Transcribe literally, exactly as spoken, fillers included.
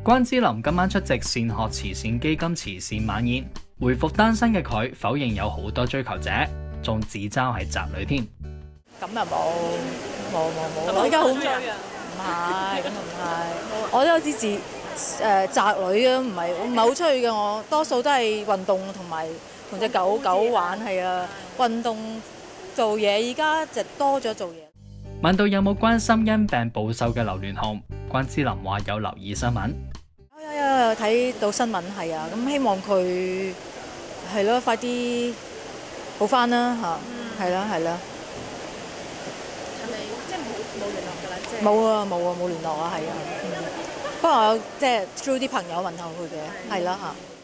關之琳今晚出席善學慈善基金慈善晚宴，回復單身嘅佢否認有好多追求者，仲自嘲係宅女添。 咁又冇冇冇冇，我而家好追啊！唔係，咁唔係，我都有啲自誒宅女嘅，唔係唔係好出去嘅，我多數都係運動同埋同隻狗狗玩，係啊，運動做嘢，而家就多咗做嘢。 問到有冇關心因病暴瘦嘅劉鑾雄，關之琳話有留意新聞， 有有有睇到新聞係啊，咁希望佢係咯，快啲好返啦嚇，係啦係啦。 係咪即係冇冇聯絡㗎啦？即係冇啊冇啊冇聯絡啊，係啊。不過我有即係 through 啲朋友問候佢嘅，係啦嚇。